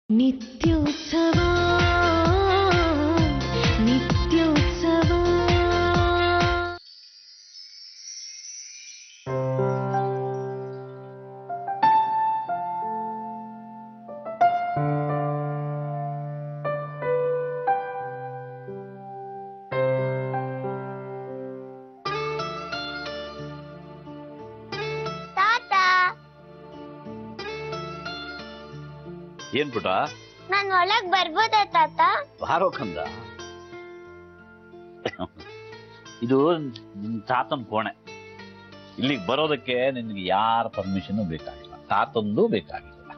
ನಿತ್ಯೋತ್ಸವ ನಿತ್ಯೋತ್ಸವ ಏನ್ ಪುಟ ನಾನು ಒಳಗ್ ಬರ್ಬೋದಾ ತಾತ? ಬಾರೋ ಕಂದ. ಇದು ನಿನ್ ತಾತನ್ ಕೋಣೆ. ಇಲ್ಲಿಗೆ ಬರೋದಕ್ಕೆ ನಿನ್ಗೆ ಯಾರ ಪರ್ಮಿಷನ್ ಬೇಕಾಗಿಲ್ಲ, ತಾತಂದು ಬೇಕಾಗಿಲ್ಲ.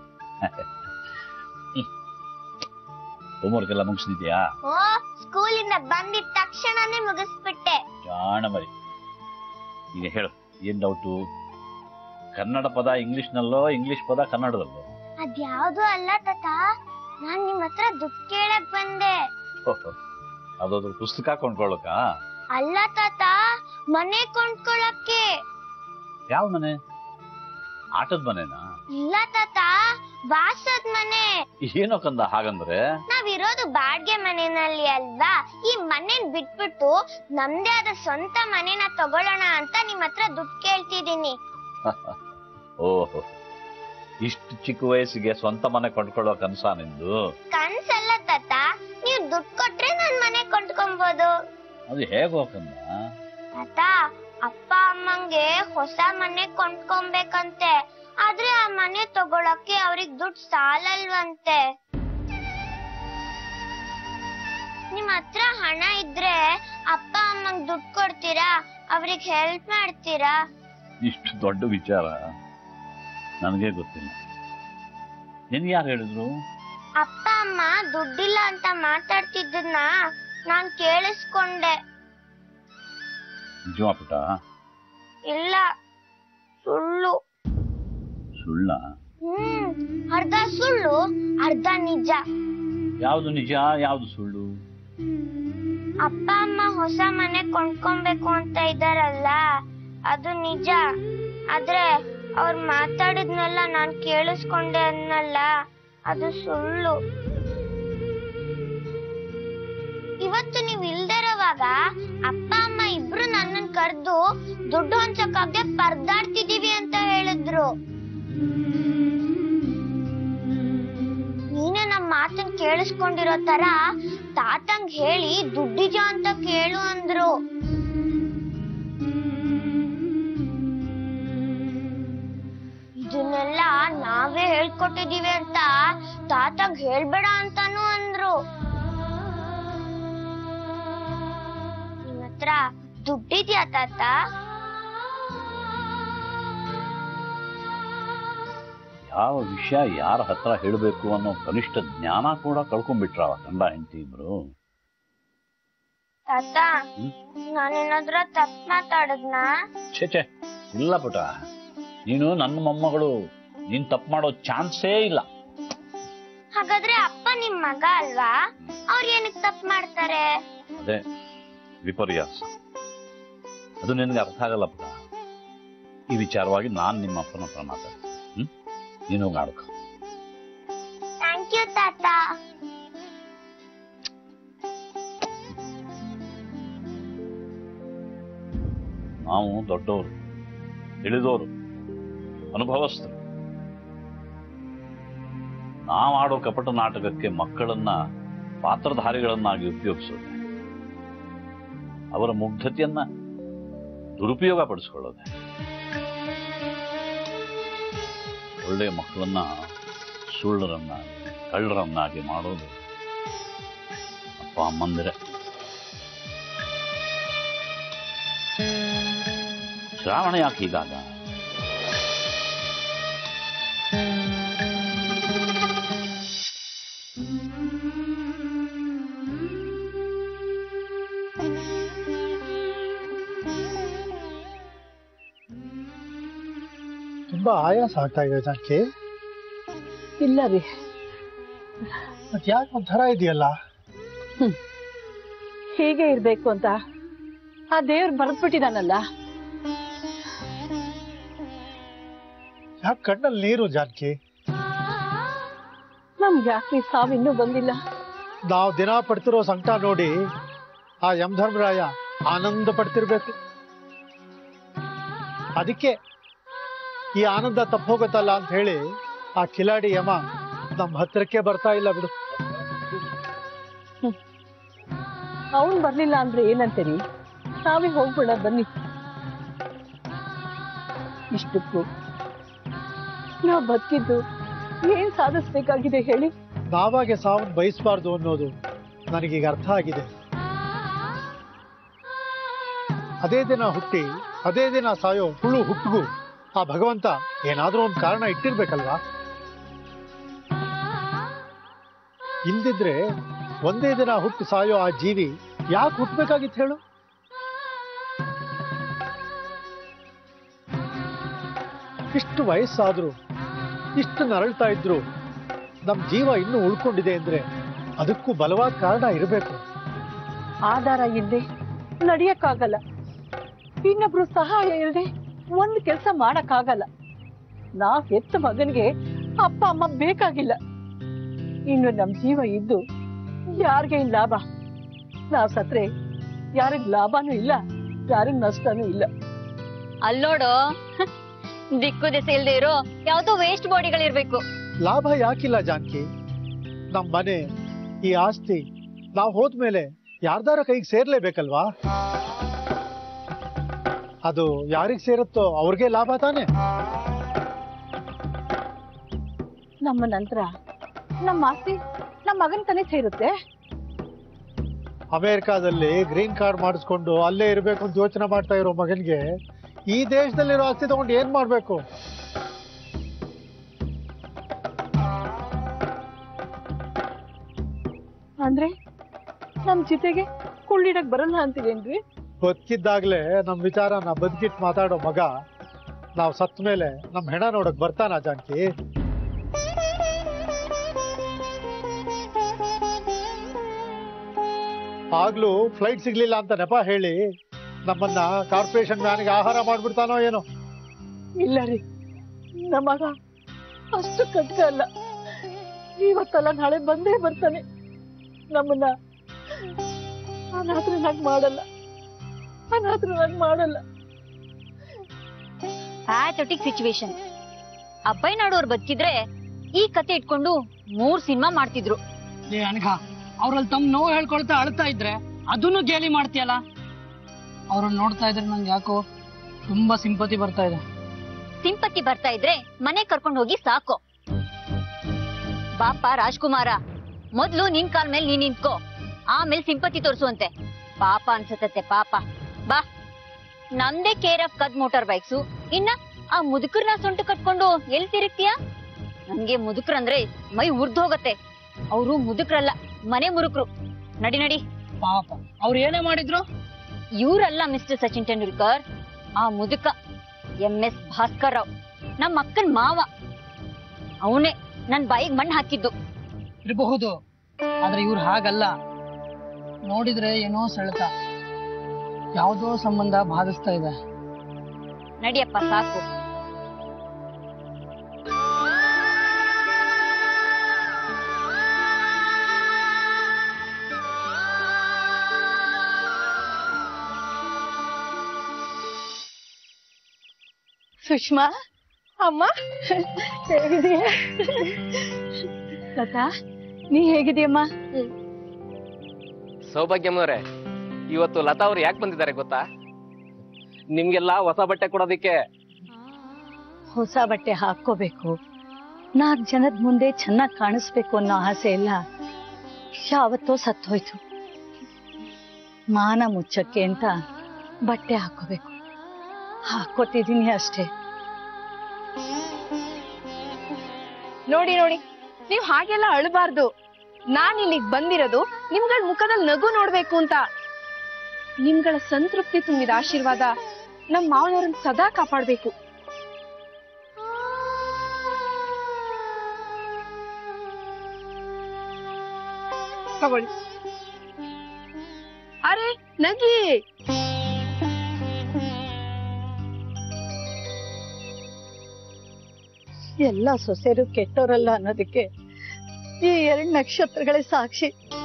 ಹೋಮ್ವರ್ಕ್ ಎಲ್ಲ ಮುಗಿಸಿದ್ಯಾ? ಓ, ಸ್ಕೂಲಿಂದ ಬಂದಿದ ತಕ್ಷಣನೇ ಮುಗಿಸ್ಬಿಟ್ಟೆ. ಜಾಣ ಮರಿ. ಈಗ ಹೇಳು, ಏನ್ ಡೌಟು? ಕನ್ನಡ ಪದ ಇಂಗ್ಲಿಷ್ ನಲ್ಲೋ, ಇಂಗ್ಲಿಷ್ ಪದ ಕನ್ನಡದಲ್ಲೋ? ಅದ್ಯಾವ್ದು ಅಲ್ಲ ತಾತ, ನಾನ್ ನಿಮ್ ಹತ್ರ ದುಡ್ಡು ಕೇಳಕ್ ಬಂದೆ. ಅದಾದ್ರು ಪುಸ್ತಕ ಕೊಂಡ್ಕೊಳ್ಳಕ? ಅಲ್ಲ ತಾತ, ಮನೆ ಕೊಂಡ್ಕೊಳಕ್ಕೆ. ಯಾವ ಮನೆ? ಆಟದ ಮನೆನಾ? ಇಲ್ಲ ತಾತ, ವಾಸದ್ ಮನೆ. ಏನೋ ಕಂದ ಹಾಗಂದ್ರೆ? ನಾವಿರೋದು ಬಾಡ್ಗೆ ಮನೆಯಲ್ಲಿ ಅಲ್ವಾ, ಈ ಮನೆನ್ ಬಿಟ್ಬಿಟ್ಟು ನಮ್ದೇ ಆದ ಸ್ವಂತ ಮನೆನ ತಗೊಳ್ಳೋಣ ಅಂತ ನಿಮ್ ಹತ್ರ ದುಡ್ಡು ಕೇಳ್ತಿದೀನಿ. ಓಹೋ, ಇಷ್ಟು ಚಿಕ್ಕ ವಯಸ್ಸಿಗೆ ಸ್ವಂತ ಮನೆ ಕೊಂಡ್ಕೊಳ್ಳೋ ಕನ್ಸ ನಿಂದು? ಕನ್ಸಲ್ಲ ತಾತ, ನೀವ್ ದುಡ್ಡು ಕೊಟ್ರೆ ನಾನ್ ಮನೆ ಕೊಂಡ್ಕೊಬಹುದು. ಅದು ಹೇಗೋ ಕಂದ? ತಾತ, ಅಪ್ಪ ಅಮ್ಮಂಗೆ ಹೊಸ ಮನೆ ಕೊಂಡ್ಕೊಬೇಕಂತೆ, ಆದ್ರೆ ಆ ಮನೆ ತಗೊಳಕ್ಕೆ ಅವ್ರಿಗೆ ದುಡ್ಡು ಸಾಲಲ್ವಂತೆ. ನಿಮ್ ಹತ್ರ ಹಣ ಇದ್ರೆ ಅಪ್ಪ ಅಮ್ಮಂಗ್ ದುಡ್ಡು ಕೊಡ್ತೀರಾ? ಅವ್ರಿಗೆ ಹೆಲ್ಪ್ ಮಾಡ್ತೀರಾ? ಇಷ್ಟು ದೊಡ್ಡ ವಿಚಾರ ನನಗೆ ಗೊತ್ತಿಲ್ಲ. ನಿನ್ಗೆ ಯಾರು ಹೇಳಿದ್ರು? ಅಪ್ಪ ಅಮ್ಮ ದುಡ್ಡಿಲ್ಲ ಅಂತ ಮಾತಾಡ್ತಿದ್ದನ್ನ ನಾನ್ ಕೇಳಿಸ್ಕೊಂಡೆ. ನಿಜವಾ ಪುಟ? ಇಲ್ಲ, ಸುಳ್ಳು. ಸುಳ್ಳ? ಅರ್ಧ ಸುಳ್ಳು ಅರ್ಧ ನಿಜ. ಯಾವ್ದು ನಿಜ, ಯಾವ್ದು ಸುಳ್ಳು? ಅಪ್ಪ ಅಮ್ಮ ಹೊಸ ಮನೆ ಕೊಂಡ್ಕೊಬೇಕು ಅಂತ ಇದಾರಲ್ಲ, ಅದು ನಿಜ. ಆದ್ರೆ ಅವ್ರು ಮಾತಾಡಿದ್ನೆಲ್ಲ ನಾನ್ ಕೇಳಿಸ್ಕೊಂಡೆ ಅನ್ನಲ್ಲ, ಅದು ಸುಳ್ಳು. ಇವತ್ತು ನೀವ್ ಇಲ್ದಿರೋವಾಗ ಅಪ್ಪ ಅಮ್ಮ ಇಬ್ರು ನನ್ನನ್ ಕರ್ದು ದುಡ್ಡು ಹಂಚಕ್ಕಾಗ್ದೆ ಪರ್ದಾಡ್ತಿದೀವಿ ಅಂತ ಹೇಳಿದ್ರು. ನೀನೇ ನಮ್ ಮಾತನ್ ಕೇಳಿಸ್ಕೊಂಡಿರೋ ತರ ತಾತಂಗ್ ಹೇಳಿ ದುಡ್ಡಿಜ ಅಂತ ಕೇಳು ಅಂದ್ರು. ಇದನ್ನೆಲ್ಲ ನಾವೇ ಹೇಳ್ಕೊಟ್ಟಿದೀವಿ ಅಂತ ತಾತಂಗ್ ಹೇಳ್ಬೇಡ ಅಂತಾನು ಅಂದ್ರು. ನಿಮ್ ಹತ್ರ ದುಡ್ಡಿದ್ಯಾ ತಾತ? ಯಾವ ವಿಷಯ ಯಾರ ಹತ್ರ ಹೇಳಬೇಕು ಅನ್ನೋ ಕನಿಷ್ಠ ಜ್ಞಾನ ಕೂಡ ಕಳ್ಕೊಂಡ್ಬಿಟ್ರವ ಗಂಡ ಹೆಂಡತಿ ಇಬ್ರು. ತಾತ, ನಾನೇನಾದ್ರ ತಪ್ಪು ಮಾತಾಡದ್ನಾ? ಛೇ, ಇಲ್ಲ ಪುಟ, ನೀನು ನನ್ನ ಮೊಮ್ಮಗಳು, ನೀನ್ ತಪ್ಪು ಮಾಡೋ ಚಾನ್ಸೇ ಇಲ್ಲ. ಹಾಗಾದ್ರೆ ಅಪ್ಪ ನಿಮ್ ಮಗ ಅಲ್ವಾ? ಅವ್ರು ಏನಕ್ಕೆ ತಪ್ಪು ಮಾಡ್ತಾರೆ? ಅದೇ ವಿಪರ್ಯಾಸ. ಅದು ನಿನ್ಗೆ ಅರ್ಥ ಆಗಲ್ಲ ಪುಟ. ಈ ವಿಚಾರವಾಗಿ ನಾನ್ ನಿಮ್ಮ ಅಪ್ಪನ ಹತ್ರ ಮಾತಾಡ್ತೀನಿ. ನೀನು ಆಡ್ಕೊ. ಥ್ಯಾಂಕ್ ಯು ತಾತ. ನಾವು ದೊಡ್ಡವರು, ತಿಳಿದವರು, ಅನುಭವಸ್ಥರು. ನಾವಾಡೋ ಕಪಟ ನಾಟಕಕ್ಕೆ ಮಕ್ಕಳನ್ನ ಪಾತ್ರಧಾರಿಗಳನ್ನಾಗಿ ಉಪಯೋಗಿಸೋದು, ಅವರ ಮುಗ್ಧತೆಯನ್ನ ದುರುಪಯೋಗ ಪಡಿಸ್ಕೊಳ್ಳೋದೆ. ಒಳ್ಳೆಯ ಮಕ್ಕಳನ್ನ ಸುಳ್ಳರನ್ನಾಗಿ, ಕಳ್ಳರನ್ನಾಗಿ ಮಾಡೋದು ಅಪ್ಪ ಅಮ್ಮಂದಿರೆ. ಶ್ರಾವಣ ಯಾಕೆ ಹೀಗಾಗ? ತುಂಬಾ ಆಯಾಸ ಆಗ್ತಾ ಇದೆ ಜಾನಕಿ. ಇಲ್ಲ ರೀ, ಮತ್ ಯಾಕೆ ಒಂಥರ ಇದೆಯಲ್ಲ? ಹೀಗೆ ಇರ್ಬೇಕು ಅಂತ ಆ ದೇವ್ರು ಬರೆದ್ಬಿಟ್ಟಿದಾನಲ್ಲ. ಯಾಕೆ ಕಣ್ಣಲ್ಲಿ ನೀರು ಜಾನಕಿ? ನಾ ನಮ್ಗೆ ಯಾಕೆ ಈ ಸಾವಿನ್ನೂ ಬಂದಿಲ್ಲ? ನಾವು ದಿನ ಪಡ್ತಿರೋ ಸಂಕಟ ನೋಡಿ ಆ ಯಮಧರ್ಮರಾಯ ಆನಂದ ಪಡ್ತಿರ್ಬೇಕು. ಅದಕ್ಕೆ ಈ ಆನಂದ ತಪ್ಪೋಗತ್ತಲ್ಲ ಅಂತ ಹೇಳಿ ಆ ಕಿಲಾಡಿ ಯಮ ನಮ್ಮ ಹತ್ರಕ್ಕೆ ಬರ್ತಾ ಇಲ್ಲ ಬಿಡು. ಅವನ್ ಬರ್ಲಿಲ್ಲ ಅಂದ್ರೆ ಏನಂತೀರಿ? ನಾವೇ ಹೋಗ್ಬೇಡ ಬನ್ನಿ. ಇಷ್ಟಕ್ಕೂ ನಾವ್ ಬದುಕಿದ್ದು ಏನ್ ಸಾಧಿಸ್ಬೇಕಾಗಿದೆ ಹೇಳಿ? ನಾವಾಗೆ ಸಾವನ್ನ ಬಯಸಬಾರ್ದು ಅನ್ನೋದು ನನಗೀಗ ಅರ್ಥ ಆಗಿದೆ. ಅದೇ ದಿನ ಹುಟ್ಟಿ ಅದೇ ದಿನ ಸಾಯೋ ಹುಳು ಹುಟ್ಟಿಗೂ ಆ ಭಗವಂತ ಏನಾದ್ರೂ ಒಂದು ಕಾರಣ ಇಟ್ಟಿರ್ಬೇಕಲ್ವಾ? ಇಲ್ದಿದ್ರೆ ಒಂದೇ ದಿನ ಹುಟ್ಟು ಸಾಯೋ ಆ ಜೀವಿ ಯಾಕೆ ಹುಟ್ಟಬೇಕಾಗಿತ್ತು ಹೇಳು? ಇಷ್ಟು ವಯಸ್ಸಾದ್ರು ಇಷ್ಟು ನರಳ್ತಾ ಇದ್ರು ನಮ್ ಜೀವ ಇನ್ನೂ ಉಳ್ಕೊಂಡಿದೆ ಅಂದ್ರೆ ಅದಕ್ಕೂ ಬಲವಾದ ಕಾರಣ ಇರಬೇಕು. ಆಧಾರ ಇಲ್ಲದೆ ನಡಿಯಕ್ಕಾಗಲ್ಲ. ಇನ್ನೊಬ್ರು ಸಹಾಯ ಇಲ್ಲದೆ ಒಂದ್ ಕೆಲ್ಸ ಮಾಡಕ್ಕಾಗಲ್ಲ. ನಾವ್ ಹೆತ್ತ ಮಗನ್ಗೆ ಅಪ್ಪ ಅಮ್ಮ ಬೇಕಾಗಿಲ್ಲ. ಇನ್ನು ನಮ್ ಜೀವ ಇದ್ದು ಯಾರಿಗೆ ಲಾಭ? ನಾವ್ ಸತ್ರೆ ಯಾರಿಗ್ ಲಾಭನೂ ಇಲ್ಲ, ಯಾರಿಗ್ ನಷ್ಟನೂ ಇಲ್ಲ. ಅಲ್ಲೋಡು, ದಿಕ್ಕು ದಿಸೆ ಇಲ್ದೇ ಇರೋ ಯಾವ್ದೋ ವೇಸ್ಟ್ ಬಾಡಿಗಳಿರ್ಬೇಕು. ಲಾಭ ಯಾಕಿಲ್ಲ ಜಾನಕಿ? ನಮ್ ಮನೆ ಈ ಆಸ್ತಿ ನಾವ್ ಹೋದ್ಮೇಲೆ ಯಾರ್ದಾರ ಕೈಗೆ ಸೇರ್ಲೇಬೇಕಲ್ವಾ? ಅದು ಯಾರಿಗ್ ಸೇರುತ್ತೋ ಅವ್ರಿಗೆ ಲಾಭ ತಾನೆ. ನಮ್ಮ ನಂತರ ನಮ್ಮ ಆಸ್ತಿ ನಮ್ಮ ಮಗನ್ ತಾನೇ ಸೇರುತ್ತೆ. ಅಮೆರಿಕಾದಲ್ಲಿ ಗ್ರೀನ್ ಕಾರ್ಡ್ ಮಾಡಿಸ್ಕೊಂಡು ಅಲ್ಲೇ ಇರ್ಬೇಕು ಅಂತ ಯೋಚನೆ ಮಾಡ್ತಾ ಇರೋ ಮಗನ್ಗೆ ಈ ದೇಶದಲ್ಲಿರೋ ಆಸ್ತಿ ತಗೊಂಡು ಏನ್ ಮಾಡ್ಬೇಕು? ಅಂದ್ರೆ ನಮ್ ಜೊತೆಗೆ ಕುಳ್ಳಿಡಕ್ ಬರಲ್ಲ ಅಂತೀರೇನ್ರಿ? ಬದುಕಿದ್ದಾಗ್ಲೇ ನಮ್ ವಿಚಾರನ ಬದುಕಿಟ್ ಮಾತಾಡೋ ಮಗ ನಾವ್ ಸತ್ ಮೇಲೆ ನಮ್ ಹೆಣ ನೋಡಕ್ ಬರ್ತಾನ ಜಾನಕಿ? ಆಗ್ಲೂ ಫ್ಲೈಟ್ ಸಿಗ್ಲಿಲ್ಲ ಅಂತ ನೆಪ ಹೇಳಿ ನಮ್ಮನ್ನ ಕಾರ್ಪೊರೇಷನ್ ವ್ಯಾನ್ಗೆ ಆಹಾರ ಮಾಡ್ಬಿಡ್ತಾನೋ ಏನೋ? ಇಲ್ಲ ರೀ, ನಮ್ಮ ಮಗ ಅಷ್ಟು ಕಟ್ಟ ಅಲ್ಲ. ಇವತ್ತಲ್ಲ ನಾಳೆ ಬಂದೇ ಬರ್ತಾನೆ. ನಮ್ಮನ್ನ ಅನಾಥರನ್ನಾಗಿ ಮಾಡಲ್ಲ. Pathetic situation. ಅಬ್ಬಯ್ಯನಾಡೋರ್ ಬದುಕಿದ್ರೆ ಈ ಕತೆ ಇಟ್ಕೊಂಡು 3 ಸಿನಿಮಾ ಮಾಡ್ತಿದ್ರು. ಅನಘ, ಅವ್ರಲ್ಲಿ ತಮ್ಮ ನೋವು ಹೇಳ್ಕೊಳ್ತಾ ಅಳ್ತಾ ಇದ್ರೆ ಅದನ್ನು ಗೇಲಿ ಮಾಡ್ತೀಯಲ್ಲ. ಅವ್ರನ್ನ ನೋಡ್ತಾ ಇದ್ರೆ ನಂಗೆ ಯಾಕೋ ತುಂಬಾ ಸಿಂಪತಿ ಬರ್ತಾ ಇದೆ. ಸಿಂಪತಿ ಬರ್ತಾ ಇದ್ರೆ ಮನೆ ಕರ್ಕೊಂಡು ಹೋಗಿ ಸಾಕು. ಬಾಪ ರಾಜ್ಕುಮಾರ, ಮೊದ್ಲು ನಿನ್ ಕಾಲ್ ಮೇಲೆ ನೀನ್ ನಿಂತ್ಕೋ, ಆಮೇಲೆ ಸಿಂಪತಿ ತೋರ್ಸುವಂತೆ. ಪಾಪ ಅನ್ಸತ್ತೆ ಪಾಪ. ಬಾ, ನಮ್ದೇ ಕೇರ್ ಆಫ್ ಕದ್ ಮೋಟಾರ್ ಬೈಕ್ಸು. ಇನ್ನ ಆ ಮುದುಕರ್ನ ಸೊಂಟು ಕಟ್ಕೊಂಡು ಎಲ್ಲಿ ತಿರುಗ್ತೀಯ? ನಂಗೆ ಮುದುಕ್ರಂದ್ರೆ ಮೈ ಉರ್ದು ಹೋಗತ್ತೆ. ಅವರು ಮುದುಕ್ರಲ್ಲ, ಮನೆ ಮುರುಕ್ರು. ನಡಿ. ಪಾಪ ಅವ್ರು ಏನೇ ಮಾಡಿದ್ರು? ಇವ್ರಲ್ಲ ಮಿಸ್ಟರ್ ಸಚಿನ್ ತೆಂಡೂಲ್ಕರ್, ಆ ಮುದುಕ MS ಭಾಸ್ಕರ್ ರಾವ್, ನಮ್ಮ ಅಕ್ಕನ್ ಮಾವ. ಅವನೇ ನನ್ ಬಾಯಿಗೆ ಮಣ್ಣು ಹಾಕಿದ್ದು. ಇರಬಹುದು, ಆದ್ರೆ ಇವ್ರು ಹಾಗಲ್ಲ. ನೋಡಿದ್ರೆ ಏನೋ ಸೆಳೆತ, ಯಾವ್ದೋ ಸಂಬಂಧ ಬಾಧಿಸ್ತಾ ಇದೆ. ನಡಿಯಪ್ಪ ಸಾಕು. ಸುಷ್ಮಾ, ಅಮ್ಮ ಹೇಗಿದೀಯ? ಲತಾ, ನೀ ಹೇಗಿದೀಯಮ್ಮ? ಸೌಭಾಗ್ಯಮ್ಮನವ್ರೆ, ಇವತ್ತು ಲತಾ ಅವ್ರು ಯಾಕೆ ಬಂದಿದ್ದಾರೆ ಗೊತ್ತಾ? ನಿಮ್ಗೆಲ್ಲ ಹೊಸ ಬಟ್ಟೆ ಕೊಡೋದಿಕ್ಕೆ. ಹೊಸ ಬಟ್ಟೆ ಹಾಕೋಬೇಕು, 4 ಜನದ ಮುಂದೆ ಚೆನ್ನಾಗಿ ಕಾಣಿಸ್ಬೇಕು ಅನ್ನೋ ಆಸೆ ಎಲ್ಲ ಯಾವತ್ತೋ ಸತ್ತೋಯ್ತು. ಮಾನ ಮುಚ್ಚಕ್ಕೆ ಅಂತ ಬಟ್ಟೆ ಹಾಕೋಬೇಕು, ಹಾಕೋತಿದೀನಿ ಅಷ್ಟೇ. ನೋಡಿ, ನೀವ್ ಹಾಗೆಲ್ಲ ಅಳಬಾರ್ದು. ನಾನ್ ಇಲ್ಲಿಗ್ ಬಂದಿರೋದು ನಿಮ್ಗಳ ಮುಖದಲ್ಲಿ ನಗು ನೋಡ್ಬೇಕು ಅಂತ. ನಿಮ್ಗಳ ಸಂತೃಪ್ತಿ ತುಂಬಿದ ಆಶೀರ್ವಾದ ನಮ್ ಮಾವನವ್ರನ್ನ ಸದಾ ಕಾಪಾಡ್ಬೇಕು. ತಗೊಳ್ಳಿ. ಅರೆ ನಗಿ. ಎಲ್ಲ ಸೊಸೆರು ಕೆಟ್ಟೋರಲ್ಲ ಅನ್ನೋದಕ್ಕೆ ಈ 2 ನಕ್ಷತ್ರಗಳೇ ಸಾಕ್ಷಿ.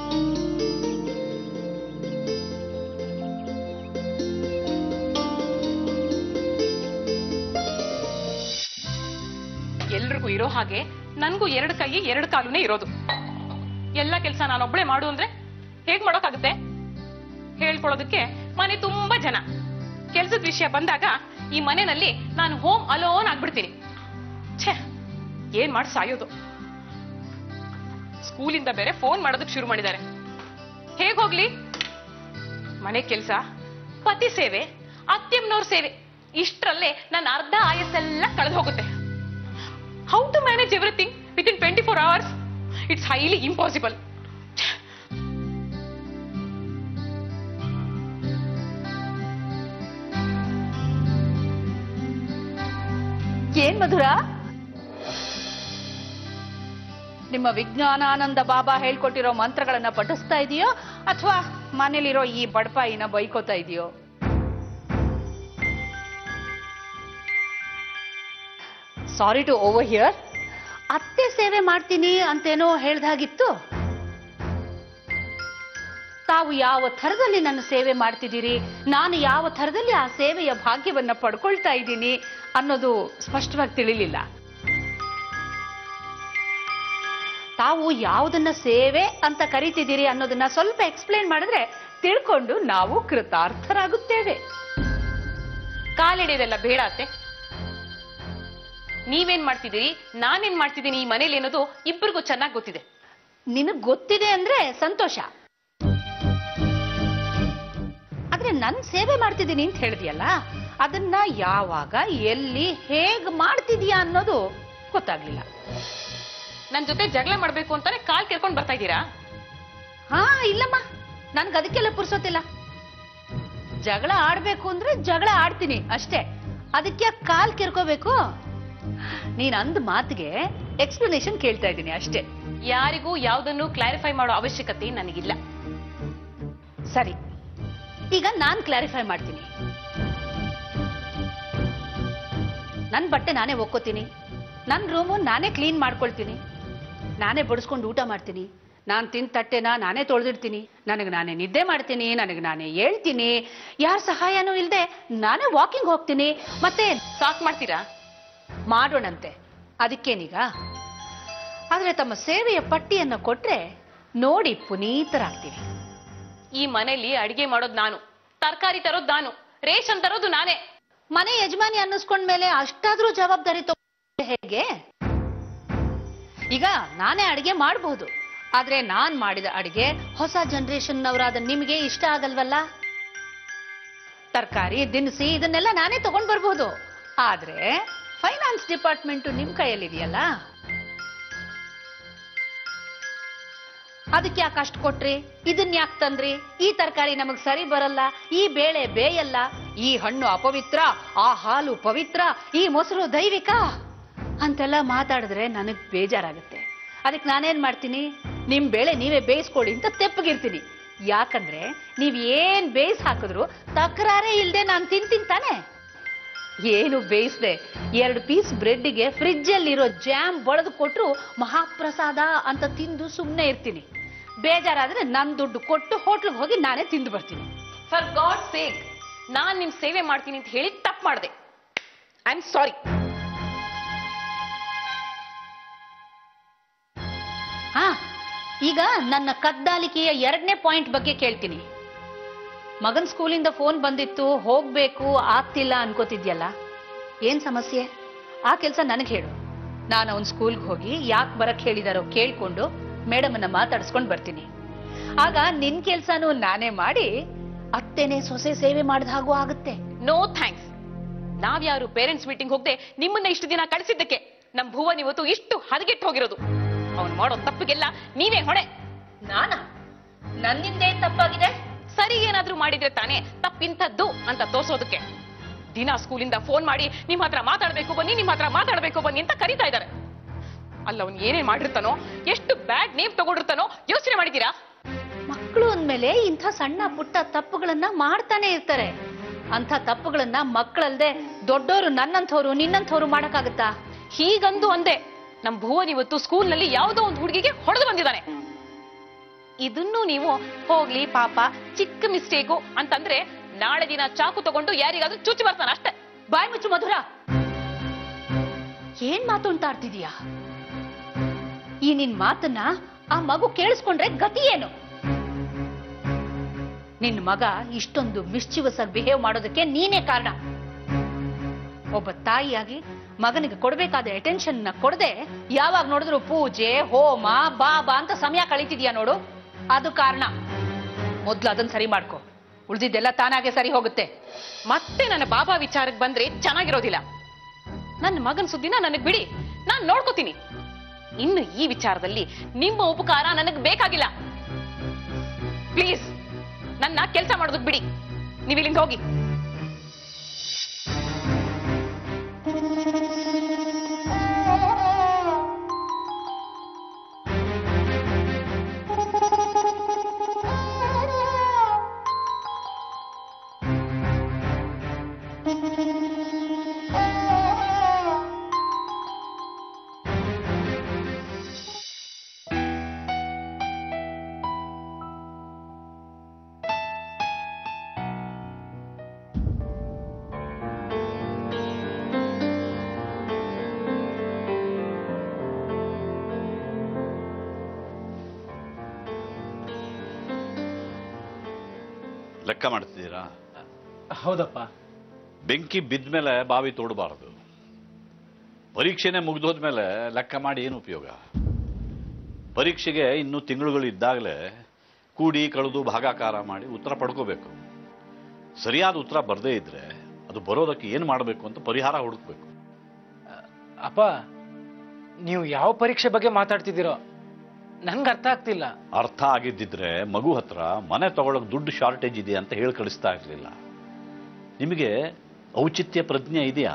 ಎಲ್ರಿಗೂ ಇರೋ ಹಾಗೆ ನನ್ಗೂ 2 ಕೈ 2 ಕಾಲುನೇ ಇರೋದು. ಎಲ್ಲ ಕೆಲಸ ನಾನೊಬ್ಳೆ ಮಾಡು ಅಂದ್ರೆ ಹೇಗ್ ಮಾಡೋಕ್ಕಾಗುತ್ತೆ? ಹೇಳ್ಕೊಳೋದಕ್ಕೆ ಮನೆ ತುಂಬಾ ಜನ. ಕೆಲ್ಸದ ವಿಷಯ ಬಂದಾಗ ಈ ಮನೆಯಲ್ಲಿ ನಾನು ಹೋಮ್ ಅಲೋನ್ ಆಗ್ಬಿಡ್ತೀನಿ. ಛೇ, ಏನ್ ಮಾಡಿ ಸಾಯೋದು. ಸ್ಕೂಲಿಂದ ಬೇರೆ ಫೋನ್ ಮಾಡೋದಕ್ಕೆ ಶುರು ಮಾಡಿದ್ದಾರೆ. ಹೇಗ್ ಹೋಗ್ಲಿ? ಮನೆ ಕೆಲ್ಸ, ಪತಿ ಸೇವೆ, ಅತ್ತೆಮ್ಮನವ್ರ ಸೇವೆ, ಇಷ್ಟರಲ್ಲೇ ನನ್ನ ಅರ್ಧ ಆಯಸ್ಸೆಲ್ಲ ಕಳೆದು ಹೋಗುತ್ತೆ. How to manage everything within 24 hours? It's highly impossible. ಏನ್ ಮಧುರ, ನಿಮ್ಮ ವಿಜ್ಞಾನಾನಂದ ಬಾಬಾ ಹೇಳ್ಕೊಟ್ಟಿರೋ ಮಂತ್ರಗಳನ್ನ ಪಠಿಸ್ತಾ ಇದೆಯೋ ಅಥವಾ ಮನೇಲಿರೋ ಈ ಬಡಪಾಯಿನ ಬೈಕೋತಾ ಇದೆಯೋ? Sorry to over here. ಅತ್ತೆ ಸೇವೆ ಮಾಡ್ತೀನಿ ಅಂತೇನೋ ಹೇಳ್ದಾಗಿತ್ತು. ತಾವು ಯಾವ ಥರದಲ್ಲಿ ನನ್ನ ಸೇವೆ ಮಾಡ್ತಿದ್ದೀರಿ, ನಾನು ಯಾವ ಥರದಲ್ಲಿ ಆ ಸೇವೆಯ ಭಾಗ್ಯವನ್ನ ಪಡ್ಕೊಳ್ತಾ ಇದ್ದೀನಿ ಅನ್ನೋದು ಸ್ಪಷ್ಟವಾಗಿ ತಿಳಿಲಿಲ್ಲ. ತಾವು ಯಾವುದನ್ನ ಸೇವೆ ಅಂತ ಕರಿತಿದ್ದೀರಿ ಅನ್ನೋದನ್ನ ಸ್ವಲ್ಪ ಎಕ್ಸ್ಪ್ಲೇನ್ ಮಾಡಿದ್ರೆ ತಿಳ್ಕೊಂಡು ನಾವು ಕೃತಾರ್ಥರಾಗುತ್ತೇವೆ. ಕಾಲಿಡಿದೆಲ್ಲ ಬೇಡ ಅತ್ತೆ. ನೀವೇನ್ ಮಾಡ್ತಿದ್ದೀರಿ, ನಾನೇನ್ ಮಾಡ್ತಿದ್ದೀನಿ ಈ ಮನೇಲಿ ಅನ್ನೋದು ಇಬ್ಬರಿಗೂ ಚೆನ್ನಾಗಿ ಗೊತ್ತಿದೆ. ನಿನಗ್ ಗೊತ್ತಿದೆ ಅಂದ್ರೆ ಸಂತೋಷ. ಆದ್ರೆ ನನ್ ಸೇವೆ ಮಾಡ್ತಿದ್ದೀನಿ ಅಂತ ಹೇಳಿದ್ಯಲ್ಲ, ಅದನ್ನ ಯಾವಾಗ, ಎಲ್ಲಿ, ಹೇಗ್ ಮಾಡ್ತಿದ್ಯಾ ಅನ್ನೋದು ಗೊತ್ತಾಗ್ಲಿಲ್ಲ. ನನ್ ಜೊತೆ ಜಗಳ ಮಾಡ್ಬೇಕು ಅಂತಾನೆ ಕಾಲ್ ಕೆರ್ಕೊಂಡ್ ಬರ್ತಾ ಇದ್ದೀರಾ? ಹಾ, ಇಲ್ಲಮ್ಮ, ನನ್ಗೆ ಅದಕ್ಕೆಲ್ಲ ಪುರ್ಸೋತಿಲ್ಲ. ಜಗಳ ಆಡ್ಬೇಕು ಅಂದ್ರೆ ಜಗಳ ಆಡ್ತೀನಿ ಅಷ್ಟೇ. ಅದಕ್ಕೆ ಕಾಲ್ ಕೆರ್ಕೋಬೇಕು? ನೀನ್ ಅಂದ ಮಾತಿಗೆ ಎಕ್ಸ್ಪ್ಲನೇಷನ್ ಕೇಳ್ತಾ ಇದ್ದೀನಿ ಅಷ್ಟೇ. ಯಾರಿಗೂ ಯಾವ್ದನ್ನು ಕ್ಲಾರಿಫೈ ಮಾಡೋ ಅವಶ್ಯಕತೆ ನನಗಿಲ್ಲ. ಸರಿ, ಈಗ ನಾನ್ ಕ್ಲಾರಿಫೈ ಮಾಡ್ತೀನಿ. ನನ್ ಬಟ್ಟೆ ನಾನೇ ಒಕ್ಕೋತೀನಿ, ನನ್ ರೂಮು ನಾನೇ ಕ್ಲೀನ್ ಮಾಡ್ಕೊಳ್ತೀನಿ, ನಾನೇ ಬಡಿಸ್ಕೊಂಡು ಊಟ ಮಾಡ್ತೀನಿ, ನಾನ್ ತಿಂದ ತಟ್ಟೆನ ನಾನೇ ತೊಳೆದಿಡ್ತೀನಿ, ನನಗೆ ನಾನೇ ನಿದ್ದೆ ಮಾಡ್ತೀನಿ, ನನಗೆ ನಾನೇ ಹೇಳ್ತೀನಿ, ಯಾರ ಸಹಾಯನೂ ಇಲ್ಲದೆ ನಾನೇ ವಾಕಿಂಗ್ ಹೋಗ್ತೀನಿ. ಮತ್ತೆ ಸಾಕ್ ಮಾಡ್ತೀರಾ? ಮಾಡೋಣಂತೆ, ಅದಕ್ಕೇನೀಗ. ಆದ್ರೆ ತಮ್ಮ ಸೇವೆಯ ಪಟ್ಟಿಯನ್ನ ಕೊಟ್ರೆ ನೋಡಿ ಪುನೀತರಾಗ್ತೀವಿ. ಈ ಮನೆಯಲ್ಲಿ ಅಡಿಗೆ ಮಾಡೋದು ನಾನು, ತರಕಾರಿ ತರೋದು ನಾನು, ರೇಷನ್ ತರೋದು ನಾನೇ. ಮನೆ ಯಜಮಾನಿ ಅನ್ನಿಸ್ಕೊಂಡ್ಮೇಲೆ ಅಷ್ಟಾದ್ರೂ ಜವಾಬ್ದಾರಿ ತಗೊಂಡ್ರೆ ಹೇಗೆ? ಈಗ ನಾನೇ ಅಡಿಗೆ ಮಾಡಬಹುದು, ಆದ್ರೆ ನಾನ್ ಮಾಡಿದ ಅಡಿಗೆ ಹೊಸ ಜನರೇಷನ್ನವರಾದ ನಿಮಗೆ ಇಷ್ಟ ಆಗಲ್ವಲ್ಲ. ತರಕಾರಿ, ದಿನಸಿ ಇದನ್ನೆಲ್ಲ ನಾನೇ ತಗೊಂಡ್ ಬರ್ಬೋದು, ಆದ್ರೆ ಫೈನಾನ್ಸ್ ಡಿಪಾರ್ಟ್ಮೆಂಟ್ ನಿಮ್ ಕೈಯಲ್ಲಿದೆಯಲ್ಲ, ಅದಕ್ಕೆ ಯಾಕೆ ಅಷ್ಟು ಕೊಟ್ರಿ, ಇದನ್ನ ಯಾಕೆ ತಂದ್ರಿ, ಈ ತರಕಾರಿ ನಮಗ್ ಸರಿ ಬರಲ್ಲ, ಈ ಬೇಳೆ ಬೇಯಲ್ಲ, ಈ ಹಣ್ಣು ಅಪವಿತ್ರ, ಆ ಹಾಲು ಪವಿತ್ರ, ಈ ಮೊಸರು ದೈವಿಕ ಅಂತೆಲ್ಲ ಮಾತಾಡಿದ್ರೆ ನನಗ್ ಬೇಜಾರಾಗುತ್ತೆ. ಅದಕ್ಕೆ ನಾನೇನ್ ಮಾಡ್ತೀನಿ, ನಿಮ್ ಬೇಳೆ ನೀವೇ ಬೇಯಿಸ್ಕೊಡಿ ಅಂತ ತೆಪ್ಪಗಿರ್ತೀನಿ. ಯಾಕಂದ್ರೆ ನೀವ್ ಏನ್ ಬೇಯಿಸ್ ಹಾಕಿದ್ರು ತಕರಾರೇ ಇಲ್ದೆ ನಾನ್ ತಿಂತೀನಿ ತಾನೆ. ಏನು ಬೇಯಿಸ್ದೆ 2 ಪೀಸ್ ಬ್ರೆಡ್ಗೆ ಫ್ರಿಡ್ಜ್ ಅಲ್ಲಿರೋ ಜಾಮ್ ಬಳೆದು ಕೊಟ್ರು ಮಹಾಪ್ರಸಾದ ಅಂತ ತಿಂದು ಸುಮ್ನೆ ಇರ್ತೀನಿ. ಬೇಜಾರಾದ್ರೆ ನನ್ ದುಡ್ಡು ಕೊಟ್ಟು ಹೋಟ್ಲಿಗೆ ಹೋಗಿ ನಾನೇ ತಿಂದು ಬರ್ತೀನಿ. ಫಾರ್ ಗಾಡ್ ಸೇಕ್, ನಾನ್ ನಿಮ್ ಸೇವೆ ಮಾಡ್ತೀನಿ ಅಂತ ಹೇಳಿ ತಪ್ಪು ಮಾಡಿದೆ. I am sorry. ಹಾ, ಈಗ ನನ್ನ ಕದ್ದಾಲಿಕೆಯ 2ನೇ ಪಾಯಿಂಟ್ ಬಗ್ಗೆ ಕೇಳ್ತೀನಿ. ಮಗನ್ ಸ್ಕೂಲಿಂದ ಫೋನ್ ಬಂದಿತ್ತು, ಹೋಗ್ಬೇಕು ಆಗ್ತಿಲ್ಲ ಅನ್ಕೋತಿದ್ಯಲ್ಲ, ಏನ್ ಸಮಸ್ಯೆ? ಆ ಕೆಲ್ಸ ನನಗ್ ಹೇಳು. ನಾನು ಅವನ್ ಸ್ಕೂಲ್ಗೆ ಹೋಗಿ ಯಾಕೆ ಬರಕ್ ಹೇಳಿದಾರೋ ಕೇಳ್ಕೊಂಡು ಮೇಡಮನ್ನ ಮಾತಾಡಿಸ್ಕೊಂಡ್ ಬರ್ತೀನಿ. ಆಗ ನಿನ್ ಕೆಲ್ಸನೂ ನಾನೇ ಮಾಡಿ ಅತ್ತೆನೆ ಸೊಸೆ ಸೇವೆ ಮಾಡಿದ ಹಾಗೂ ಆಗುತ್ತೆ. No thanks. ನಾವ್ಯಾರು ಪೇರೆಂಟ್ಸ್ ಮೀಟಿಂಗ್ ಹೋಗದೆ ನಿಮ್ಮನ್ನ ಇಷ್ಟು ದಿನ ಕಳಿಸಿದ್ದಕ್ಕೆ ನಮ್ ಭುವನ್ ಇವತ್ತು ಇಷ್ಟು ಹದಗೆಟ್ಟು ಹೋಗಿರೋದು. ಅವ್ನು ಮಾಡೋ ತಪ್ಪಿಗೆಲ್ಲ ನೀವೇ ಹೊಣೆ. ನಾನಾ? ನನ್ನಿಂದೇ ತಪ್ಪಾಗಿದೆ? ಸರಿ ಏನಾದ್ರೂ ಮಾಡಿದ್ರೆ ತಾನೇ ತಪ್ಪಿಂತದ್ದು ಅಂತ ತೋರ್ಸೋದಕ್ಕೆ. ದಿನ ಸ್ಕೂಲಿಂದ ಫೋನ್ ಮಾಡಿ ನಿಮ್ ಹತ್ರ ಮಾತಾಡ್ಬೇಕು ಬನ್ನಿ, ನಿಮ್ ಹತ್ರ ಮಾತಾಡ್ಬೇಕು ಬನ್ನಿ ಅಂತ ಕರೀತಾ ಇದ್ದಾರೆ. ಅಲ್ಲ ಅವ್ನು ಏನೇನ್ ಮಾಡಿರ್ತಾನೋ, ಎಷ್ಟು ಬ್ಯಾಡ್ ನೇಮ್ ತಗೊಂಡಿರ್ತಾನೋ ಯೋಚನೆ ಮಾಡಿದೀರಾ? ಮಕ್ಕಳು ಅಂದ್ಮೇಲೆ ಇಂಥ ಸಣ್ಣ ಪುಟ್ಟ ತಪ್ಪುಗಳನ್ನ ಮಾಡ್ತಾನೆ ಇರ್ತಾರೆ. ಅಂಥ ತಪ್ಪುಗಳನ್ನ ಮಕ್ಕಳಲ್ದೆ ದೊಡ್ಡೋರು, ನನ್ನಂಥವ್ರು ನಿನ್ನಂಥವ್ರು ಮಾಡಕ್ಕಾಗತ್ತಾ? ಹೀಗಂದು ಅಂದೆ. ನಮ್ ಭುವನ್ ಇವತ್ತು ಸ್ಕೂಲ್ನಲ್ಲಿ ಯಾವುದೋ ಒಂದು ಹುಡುಗಿಗೆ ಹೊಡೆದು ಬಂದಿದ್ದಾನೆ. ಇದನ್ನು ನೀವು ಹೋಗ್ಲಿ ಪಾಪ ಚಿಕ್ಕ ಮಿಸ್ಟೇಕು ಅಂತಂದ್ರೆ ನಾಳೆ ದಿನ ಚಾಕು ತಗೊಂಡು ಯಾರಿಗಾದ್ರೂ ಚುಚ್ಚಿ ಬರ್ತಾನೆ ಅಷ್ಟೇ. ಬಾಯ್ ಮುಚ್ಚು ಮಧುರ. ಏನ್ ಮಾತು ಅಂತ ಆಡ್ತಿದೀಯಾ? ಈ ನಿನ್ ಮಾತನ್ನ ಆ ಮಗು ಕೇಳಿಸ್ಕೊಂಡ್ರೆ ಗತಿ ಏನು? ನಿನ್ ಮಗ ಇಷ್ಟೊಂದು ಮಿಸ್ಚಿವಸ್ ಆಗಿ ಬಿಹೇವ್ ಮಾಡೋದಕ್ಕೆ ನೀನೇ ಕಾರಣ. ಒಬ್ಬ ತಾಯಿಯಾಗಿ ಮಗನಿಗೆ ಕೊಡ್ಬೇಕಾದ ಅಟೆನ್ಷನ್ ನ ಕೊಡದೆ ಯಾವಾಗ ನೋಡಿದ್ರು ಪೂಜೆ ಹೋಮ ಬಾಬಾ ಅಂತ ಸಮಯ ಕಳೀತಿದ್ಯಾ ನೋಡು, ಅದು ಕಾರಣ. ಮೊದ್ಲು ಅದನ್ನ ಸರಿ ಮಾಡ್ಕೊ, ಉಳಿದಿದ್ದೆಲ್ಲ ತಾನಾಗೆ ಸರಿ ಹೋಗುತ್ತೆ. ಮತ್ತೆ ನನ್ನ ಬಾಬಾ ವಿಚಾರಕ್ಕೆ ಬಂದ್ರೆ ಚೆನ್ನಾಗಿರೋದಿಲ್ಲ. ನನ್ನ ಮಗನ ಸುದ್ದಿನ ನನಗ್ ಬಿಡಿ, ನಾನ್ ನೋಡ್ಕೋತೀನಿ. ಇನ್ನು ಈ ವಿಚಾರದಲ್ಲಿ ನಿಮ್ಮ ಉಪಕಾರ ನನಗ್ ಬೇಕಾಗಿಲ್ಲ. ಪ್ಲೀಸ್ ನನ್ನ ಕೆಲಸ ಮಾಡೋದಕ್ ಬಿಡಿ, ನೀವ್ ಇಲ್ಲಿಂದ ಹೋಗಿ. ಲೆಕ್ಕ ಮಾಡ್ತಿದ್ದೀರಾ? ಹೌದಪ್ಪ. ಬೆಂಕಿ ಬಿದ್ದ ಮೇಲೆ ಬಾವಿ ತೋಡಬಾರದು. ಪರೀಕ್ಷೆನೆ ಮುಗಿದೋದ್ಮೇಲೆ ಲೆಕ್ಕ ಮಾಡಿ ಏನು ಉಪಯೋಗ? ಪರೀಕ್ಷೆಗೆ ಇನ್ನೂ ತಿಂಗಳುಗಳು ಇದ್ದಾಗಲೇ ಕೂಡಿ ಕಳೆದು ಭಾಗಾಕಾರ ಮಾಡಿ ಉತ್ತರ ಪಡ್ಕೋಬೇಕು. ಸರಿಯಾದ ಉತ್ತರ ಬರದೇ ಇದ್ರೆ ಅದು ಬರೋದಕ್ಕೆ ಏನು ಮಾಡಬೇಕು ಅಂತ ಪರಿಹಾರ ಹುಡುಕ್ಬೇಕು. ಅಪ್ಪ, ನೀವು ಯಾವ ಪರೀಕ್ಷೆ ಬಗ್ಗೆ ಮಾತಾಡ್ತಿದ್ದೀರೋ ನನ್ಗೆ ಅರ್ಥ ಆಗ್ತಿಲ್ಲ. ಅರ್ಥ ಆಗಿದ್ದಿದ್ರೆ ಮಗು ಹತ್ರ ಮನೆ ತಗೊಳ್ಳೋಕೆ ದುಡ್ಡು ಶಾರ್ಟೇಜ್ ಇದೆ ಅಂತ ಹೇಳಿ ಕಳಿಸ್ತಾ ಇರಲಿಲ್ಲ. ನಿಮಗೆ ಔಚಿತ್ಯ ಪ್ರಜ್ಞೆ ಇದೆಯಾ?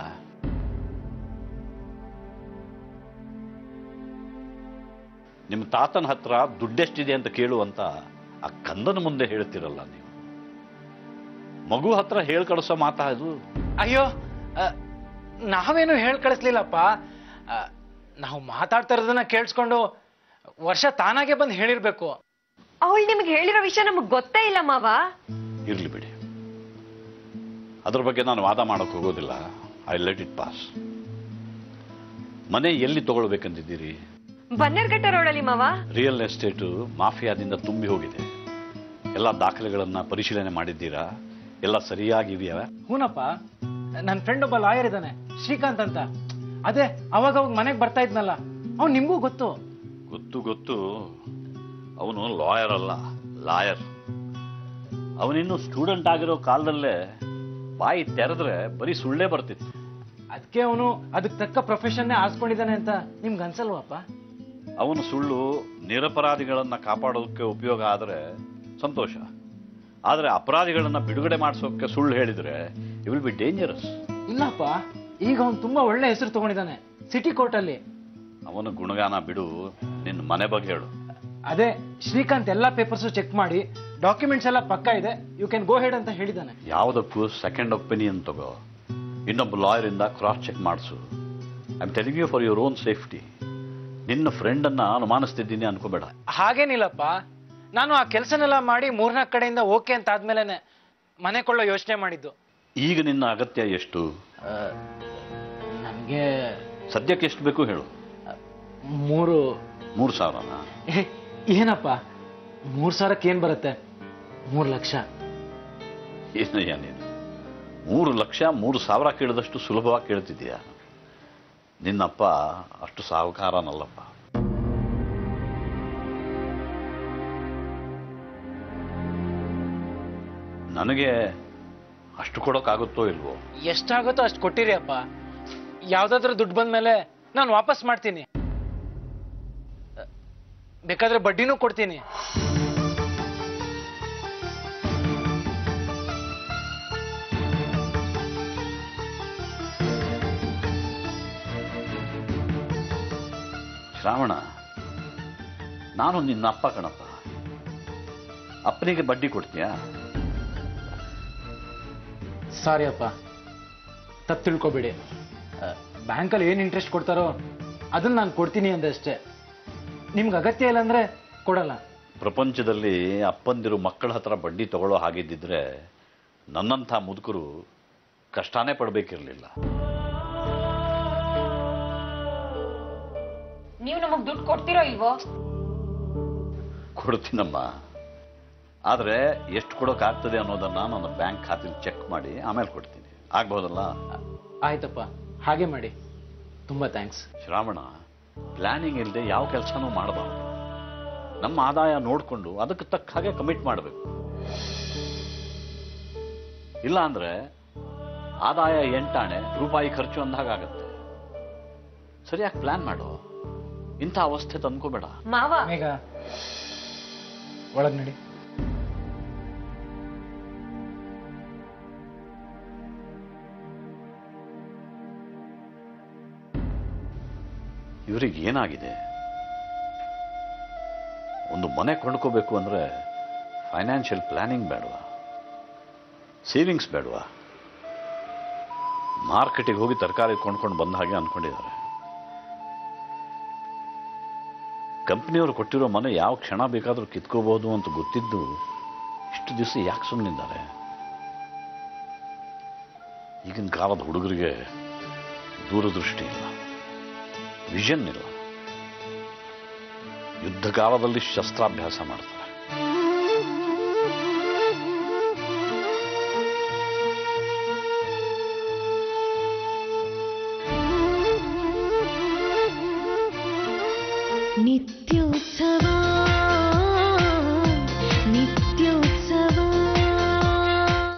ನಿಮ್ಮ ತಾತನ ಹತ್ರ ದುಡ್ಡೆಷ್ಟಿದೆ ಅಂತ ಕೇಳುವಂತ ಆ ಕಂದನ ಮುಂದೆ ಹೇಳ್ತಿರಲ್ಲ ನೀವು. ಮಗು ಹತ್ರ ಹೇಳ್ ಕಳಿಸೋ ಮಾತಾ ಇದು? ಅಯ್ಯೋ, ನಾವೇನು ಹೇಳ್ ಕಳಿಸ್ಲಿಲ್ಲಪ್ಪ. ನಾವು ಮಾತಾಡ್ತಾ ಇರೋದನ್ನ ಕೇಳಿಸ್ಕೊಂಡು ವರ್ಷ ತಾನಾಗೆ ಬಂದು ಹೇಳಿರ್ಬೇಕು. ಅವಳು ನಿಮ್ಗೆ ಹೇಳಿರೋ ವಿಷಯ ನಮಗ್ ಗೊತ್ತೇ ಇಲ್ಲ ಮಾವ. ಇರ್ಲಿ ಬಿಡಿ, ಅದ್ರ ಬಗ್ಗೆ ನಾನು ವಾದ ಮಾಡಕ್ ಹೋಗೋದಿಲ್ಲ. I let it pass. ಮನೆ ಎಲ್ಲಿ ತಗೊಳ್ಬೇಕಂತಿದ್ದೀರಿ? ಬನ್ನೇರ್ಘಟ್ಟ ರೋಡಲ್ಲಿ ಮಾವ. ರಿಯಲ್ ಎಸ್ಟೇಟು ಮಾಫಿಯಾದಿಂದ ತುಂಬಿ ಹೋಗಿದೆ. ಎಲ್ಲ ದಾಖಲೆಗಳನ್ನ ಪರಿಶೀಲನೆ ಮಾಡಿದ್ದೀರಾ? ಎಲ್ಲ ಸರಿಯಾಗಿವೆಯಾ? ಹೂನಪ್ಪ, ನನ್ನ ಫ್ರೆಂಡ್ ಒಬ್ಬ ಲಾಯರ್ ಇದ್ದಾನೆ, ಶ್ರೀಕಾಂತ್ ಅಂತ. ಅದೇ ಅವಾಗ ಅವಾಗ ಮನೆಗೆ ಬರ್ತಾ ಇದ್ನಲ್ಲ, ಅವ್ನು ನಿಮ್ಗೂ ಗೊತ್ತು. ಗೊತ್ತು. ಅವನು ಲಾಯರ್ ಅಲ್ಲ, ಲಾಯರ್. ಅವನಿನ್ನು ಸ್ಟೂಡೆಂಟ್ ಆಗಿರೋ ಕಾಲದಲ್ಲೇ ಬಾಯಿ ತೆರೆದ್ರೆ ಬರೀ ಸುಳ್ಳೇ ಬರ್ತಿತ್ತು. ಅದಕ್ಕೆ ಅವನು ಅದಕ್ಕೆ ತಕ್ಕ ಪ್ರೊಫೆಷನ್ನೇ ಆರಿಸ್ಕೊಂಡಿದ್ದಾನೆ ಅಂತ ನಿಮ್ಗೆ ಅನ್ಸಲ್ವಪ್ಪ? ಅವನು ಸುಳ್ಳು ನಿರಪರಾಧಿಗಳನ್ನ ಕಾಪಾಡೋದಕ್ಕೆ ಉಪಯೋಗ ಆದರೆ ಸಂತೋಷ. ಆದರೆ ಅಪರಾಧಿಗಳನ್ನ ಬಿಡುಗಡೆ ಮಾಡಿಸೋಕೆ ಸುಳ್ಳು ಹೇಳಿದ್ರೆ ಇಟ್ ವಿಲ್ ಬಿ ಡೇಂಜರಸ್. ಇಲ್ಲಪ್ಪ, ಈಗ ಅವನು ತುಂಬಾ ಒಳ್ಳೆ ಹೆಸರು ತಗೊಂಡಿದ್ದಾನೆ ಸಿಟಿ ಕೋರ್ಟ್ ಅಲ್ಲಿ. ಅವನ ಗುಣಗಾನ ಬಿಡು, ನಿನ್ನ ಮನೆ ಬಗ್ಗೆ ಹೇಳು. ಅದೇ ಶ್ರೀಕಾಂತ್ ಎಲ್ಲಾ ಪೇಪರ್ಸ್ ಚೆಕ್ ಮಾಡಿ ಡಾಕ್ಯುಮೆಂಟ್ಸ್ ಎಲ್ಲ ಪಕ್ಕಾ ಇದೆ, ಯು ಕ್ಯಾನ್ ಗೋ ಹೆಡ್ ಅಂತ ಹೇಳಿದ್ದಾನೆ. ಯಾವುದಕ್ಕೂ ಸೆಕೆಂಡ್ ಒಪಿನಿಯನ್ ತಗೋ, ಇನ್ನೊಬ್ಬ ಲಾಯರ್ ಇಂದ ಕ್ರಾಸ್ ಚೆಕ್ ಮಾಡಿಸು. I am telling you for your own safety. ನಿನ್ನ ಫ್ರೆಂಡ್ ಅನ್ನ ಅನುಮಾನಿಸ್ತಿದ್ದೀನಿ ಅನ್ಕೋಬೇಡ. ಹಾಗೇನಿಲ್ಲಪ್ಪ, ನಾನು ಆ ಕೆಲಸನೆಲ್ಲ ಮಾಡಿ 3-4 ಕಡೆಯಿಂದ ಓಕೆ ಅಂತ ಆದ್ಮೇಲೆ ಮನೆ ಕೊಳ್ಳೋ ಯೋಚನೆ ಮಾಡಿದ್ದು. ಈಗ ನಿನ್ನ ಅಗತ್ಯ ಎಷ್ಟು? ನನಗೆ ಸದ್ಯಕ್ಕೆ ಎಷ್ಟು ಬೇಕು ಹೇಳು. 3,000. ಏನಪ್ಪ 3,000ಕ್ಕೆ ಏನ್ ಬರುತ್ತೆ? 3 ಲಕ್ಷ. ಏನಯ್ಯ ನೀನು 3 ಲಕ್ಷ 3,000 ಕೇಳಿದಷ್ಟು ಸುಲಭವಾಗಿ ಕೇಳ್ತಿದ್ದೀಯ? ನಿನ್ನಪ್ಪ ಅಷ್ಟು ಸಾಹುಕಾರನಲ್ಲಪ್ಪ. ನನಗೆ ಅಷ್ಟು ಕೊಡೋಕ್ಕಾಗುತ್ತೋ ಇಲ್ವೋ? ಎಷ್ಟಾಗುತ್ತೋ ಅಷ್ಟು ಕೊಟ್ಟಿರಿ ಅಪ್ಪ. ಯಾವ್ದಾದ್ರೂ ದುಡ್ಡು ಬಂದ್ಮೇಲೆ ನಾನು ವಾಪಸ್ ಮಾಡ್ತೀನಿ, ಬೇಕಾದ್ರೆ ಬಡ್ಡಿನೂ ಕೊಡ್ತೀನಿ. ಶ್ರಾವಣ, ನಾನು ನಿನ್ನ ಅಪ್ಪ ಕಣಪ್ಪ. ಅಪ್ಪನಿಗೆ ಬಡ್ಡಿ ಕೊಡ್ತೀಯಾ? ಸಾರಿ ಅಪ್ಪ, ತಪ್ಪು ತಿಳ್ಕೊಬೇಡಿ. ಬ್ಯಾಂಕಲ್ಲಿ ಏನು ಇಂಟ್ರೆಸ್ಟ್ ಕೊಡ್ತಾರೋ ಅದನ್ನ ನಾನು ಕೊಡ್ತೀನಿ ಅಂದಷ್ಟೇ. ನಿಮ್ಗೆ ಅಗತ್ಯ ಇಲ್ಲ ಅಂದ್ರೆ ಕೊಡಲ್ಲ. ಪ್ರಪಂಚದಲ್ಲಿ ಅಪ್ಪಂದಿರು ಮಕ್ಕಳ ಹತ್ರ ಬಡ್ಡಿ ತಗೊಳ್ಳೋ ಹಾಗಿದ್ದಿದ್ರೆ ನನ್ನಂಥ ಮುದುಕರು ಕಷ್ಟನೇ ಪಡಬೇಕಿರಲಿಲ್ಲ. ನೀವು ನಮಗ್ ದುಡ್ಡು ಕೊಡ್ತೀರೋ ಇಲ್ವೋ? ಕೊಡ್ತೀನಮ್ಮ, ಆದರೆ ಎಷ್ಟು ಕೊಡೋಕ್ಕಾಗ್ತದೆ ಅನ್ನೋದನ್ನ ನನ್ನ ಬ್ಯಾಂಕ್ ಖಾತೆಲಿ ಚೆಕ್ ಮಾಡಿ ಆಮೇಲೆ ಕೊಡ್ತೀನಿ. ಆಗ್ಬಹುದಲ್ಲ? ಆಯ್ತಪ್ಪ, ಹಾಗೆ ಮಾಡಿ. ತುಂಬಾ ಥ್ಯಾಂಕ್ಸ್. ಶ್ರಾವಣ, ಪ್ಲಾನಿಂಗ್ ಇಲ್ಲದೆ ಯಾವ ಕೆಲಸನೂ ಮಾಡಬಾರ್ದು. ನಮ್ಮ ಆದಾಯ ನೋಡಿಕೊಂಡು ಅದಕ್ಕೆ ತಕ್ಕ ಹಾಗೆ ಕಮಿಟ್ ಮಾಡಬೇಕು. ಇಲ್ಲ ಅಂದ್ರೆ ಆದಾಯ 8 ಆಣೆ ರೂಪಾಯಿ ಖರ್ಚು ಅಂದಾಗತ್ತೆ. ಸರಿಯಾಗಿ ಪ್ಲಾನ್ ಮಾಡು. ಇಂಥ ಅವಸ್ಥೆ ತಂದ್ಕೋಬೇಡ. ಮಾವ, ಮೇಘ ಒಳಗ್ ನಡಿ. ಇವರಿಗೆ ಏನಾಗಿದೆ? ಒಂದು ಮನೆ ಕೊಂಡ್ಕೋಬೇಕು ಅಂದ್ರೆ ಫೈನಾನ್ಷಿಯಲ್ ಪ್ಲಾನಿಂಗ್ ಬೇಡವಾ? ಸೇವಿಂಗ್ಸ್ ಬೇಡವಾ? ಮಾರ್ಕೆಟಿಗೆ ಹೋಗಿ ತರಕಾರಿ ಕೊಂಡ್ಕೊಂಡು ಬಂದ ಹಾಗೆ ಅನ್ಕೊಂಡಿದ್ದಾರೆ. ಕಂಪ್ನಿಯವರು ಕೊಟ್ಟಿರೋ ಮನೆ ಯಾವ ಕ್ಷಣ ಬೇಕಾದರೂ ಕಿತ್ಕೋಬಹುದು ಅಂತ ಗೊತ್ತಿದ್ದು ಇಷ್ಟು ದಿವಸ ಯಾಕೆ ಸುಮ್ಮನಿದ್ದಾರೆ? ಈಗಿನ ಕಾಲದ ಹುಡುಗರಿಗೆ ದೂರದೃಷ್ಟಿ ಇಲ್ಲ, ವಿಷನ್ ಇಲ್ಲ. ಯುದ್ಧ ಕಾಲದಲ್ಲಿ ಶಸ್ತ್ರಾಭ್ಯಾಸ ಮಾಡ್ತಾರೆ. ನಿತ್ಯ